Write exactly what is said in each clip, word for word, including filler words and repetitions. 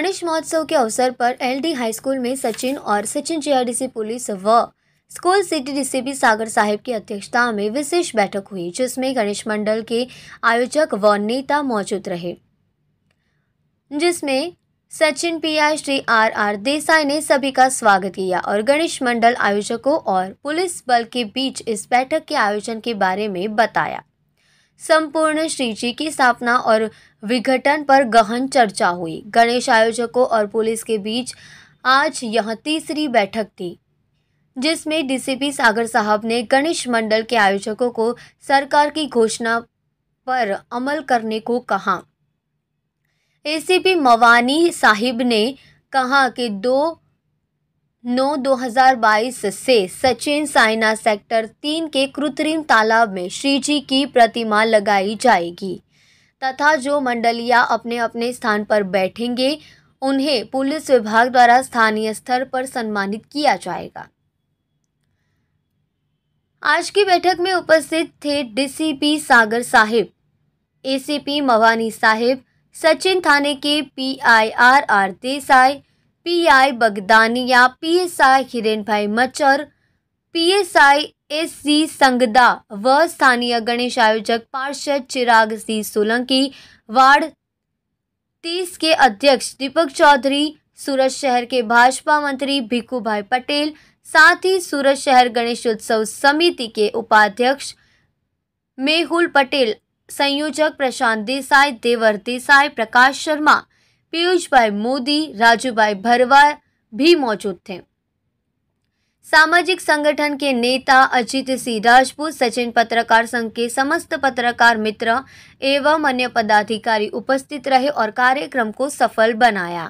गणेश महोत्सव के अवसर पर एलडी हाई स्कूल में सचिन और सचिन जीआईडीसी पुलिस व स्कूल सिटी डीसीपी सागर साहिब की अध्यक्षता में विशेष बैठक हुई, जिसमें गणेश मंडल के आयोजक व नेता मौजूद रहे। जिसमें Sachin PI Shri R R Desai ने सभी का स्वागत किया और गणेश मंडल आयोजकों और पुलिस बल के बीच इस बैठक के आयोजन के बारे में बताया। संपूर्ण श्री जी की स्थापना और विघटन पर गहन चर्चा हुई। गणेश आयोजकों और पुलिस के बीच आज यह तीसरी बैठक थी, जिसमें डीसीपी सागर साहब ने गणेश मंडल के आयोजकों को सरकार की घोषणा पर अमल करने को कहा। एसीपी मवानी साहिब ने कहा कि दो नौ दो हजार बाईस से सचिन साइना सेक्टर तीन के कृत्रिम तालाब में श्री जी की प्रतिमा लगाई जाएगी तथा जो मंडलिया अपने अपने स्थान पर बैठेंगे उन्हें पुलिस विभाग द्वारा स्थानीय स्तर पर सम्मानित किया जाएगा। आज की बैठक में उपस्थित थे डीसीपी सागर साहिब, एसीपी मवानी साहिब, सचिन थाने के PI R R Desai, PI Bagdania, PSI Hiren भाई मचर, पीएसआई एस सी संगदा व स्थानीय गणेश आयोजक पार्षद चिराग सी सोलंकी, वार्ड तीस के अध्यक्ष दीपक चौधरी, सूरत शहर के भाजपा मंत्री भिक्खू भाई पटेल, साथ ही सूरत शहर गणेश उत्सव समिति के उपाध्यक्ष मेहुल पटेल, संयोजक प्रशांत देसाई, देवर देसाई, प्रकाश शर्मा, पीयूष भाई मोदी, राजू भाई भरवा भी मौजूद थे। सामाजिक संगठन के नेता अजीत सिंह राजपूत, सचिन पत्रकार संघ के समस्त पत्रकार मित्र एवं अन्य पदाधिकारी उपस्थित रहे और कार्यक्रम को सफल बनाया।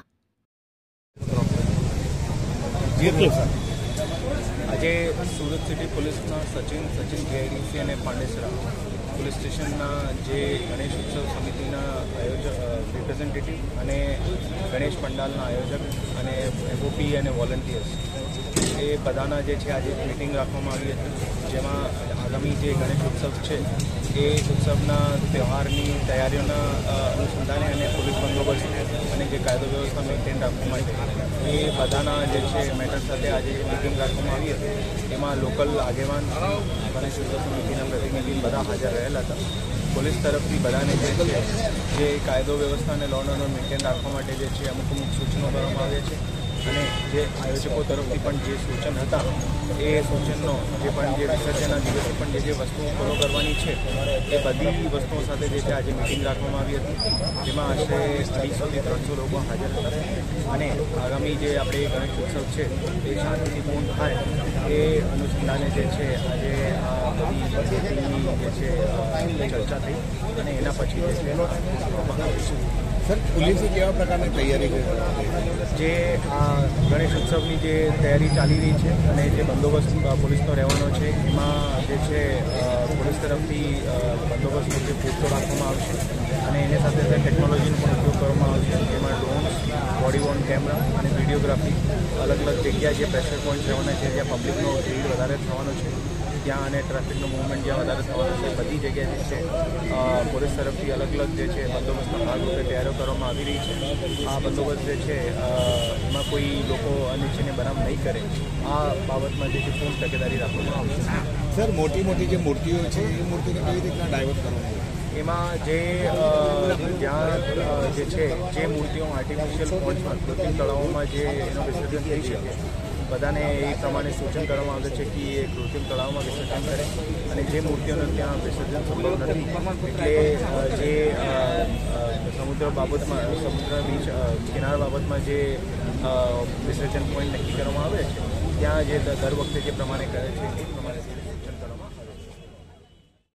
આજે સુરત સિટી પોલીસના સચિન સચિન જીઆઈડીસી અને પાંડેસરા પોલીસ સ્ટેશનના જે ગણેશ ઉત્સવ સમિતિના આયોજક રિપ્રેઝેન્ટેટિવ અને ગણેશ પંડાલના આયોજક અને એફઓપી અને વોલન્ટિયર્સ એ બધાના જે છે આજે મિટિંગ રાખવામાં આવી હતી, જેમાં આગામી જે ગણેશ ઉત્સવ છે એ ઉત્સવના તહેવારની તૈયારીઓના અનુસંધાને અને પોલીસ બંદોબસ્ત અને જે કાયદો વ્યવસ્થા મેન્ટેન રાખવા માટે એ બધાના જે છે મેટર સાથે આજે મિટિંગ રાખવામાં આવી હતી, એમાં લોકલ આગેવાન ગણેશ ઉત્સવ સમિતિના પ્રતિનિધિ બધા હાજર રહેલા હતા। પોલીસ તરફથી બધાને જે છે જે કાયદો વ્યવસ્થા અને લો એન્ડ ઓર્ડર મેન્ટેન રાખવા માટે જે છે અમુક અમુક સૂચનો કરવામાં આવ્યા છે અને જે આયોજકો તરફથી પણ જે સૂચન હતા એ સૂચનનો જે પણ જે વિસર્જનના દિવસે પણ જે જે વસ્તુઓ ફોલો કરવાની છે એ બધી વસ્તુઓ સાથે જે છે આજે મિટિંગ રાખવામાં આવી હતી, જેમાં આશરે અઢીસોથી ત્રણસો લોકો હાજર હતા અને આગામી જે આપણે ગણેશ ઉત્સવ છે એ શાંતિથી પૂર્ણ થાય એ અનુસંધાને જે છે આજે આ બધી પદ્ધતિની જે છે ચર્ચા થઈ અને એના પછી જે છે કરવામાં આવ્યું છે। સર, પોલીસે કેવા પ્રકારની તૈયારી કરી? જે આ ગણેશ ઉત્સવની જે તૈયારી ચાલી રહી છે અને જે બંદોબસ્ત પોલીસનો રહેવાનો છે એમાં જે છે પોલીસ તરફથી બંદોબસ્તનો જે પૂરતો રાખવામાં આવશે અને એની સાથે સાથે ટેકનોલોજીનો પણ ઉપયોગ કરવામાં આવશે, જેમાં ડ્રોન્સ, બોડી વોર્ન કેમેરા અને વિડીયોગ્રાફી, અલગ અલગ જગ્યા જે પ્રેશર પોઈન્ટ રહેવાના છે, જ્યાં પબ્લિકનો ભીડ વધારે થવાનો છે ત્યાં અને ટ્રાફિકનું મૂવમેન્ટ જ્યાં વધારે થવાનું છે બધી જગ્યાએ જે છે પોલીસ તરફથી અલગ અલગ જે છે બંદોબસ્તના ભાગરૂપે તૈયારીઓ કરવામાં આવી રહી છે। આ બંદોબસ્ત જે છે એમાં કોઈ લોકો અનિચ્છનીય બનાવ નહીં કરે આ બાબતમાં જે છે પૂર્ણ તકેદારી રાખવામાં આવશે। સર, મોટી મોટી જે મૂર્તિઓ છે એ મૂર્તિને કેવી રીતના ડાયવર્ટ કરવાનું? એમાં જે જ્યાં જે છે જે મૂર્તિઓ આર્ટિફિશિયલ પોન્ડ્સમાં કૃત્રિમ તળાવોમાં જે એનો વિસર્જન થઈ શકે બધાને એ પ્રમાણે સૂચન કરવામાં આવે છે કે એ કૃત્રિમ તળાવમાં વિસર્જન કરે અને જે મૂર્તિઓનું ત્યાં વિસર્જન સંભવ નથી એટલે જે સમુદ્ર બાબતમાં સમુદ્ર બીચ કિનારા બાબતમાં જે વિસર્જન પોઈન્ટ નક્કી કરવામાં આવે છે ત્યાં જે દર વખતે જે પ્રમાણે કરે છે એ પ્રમાણે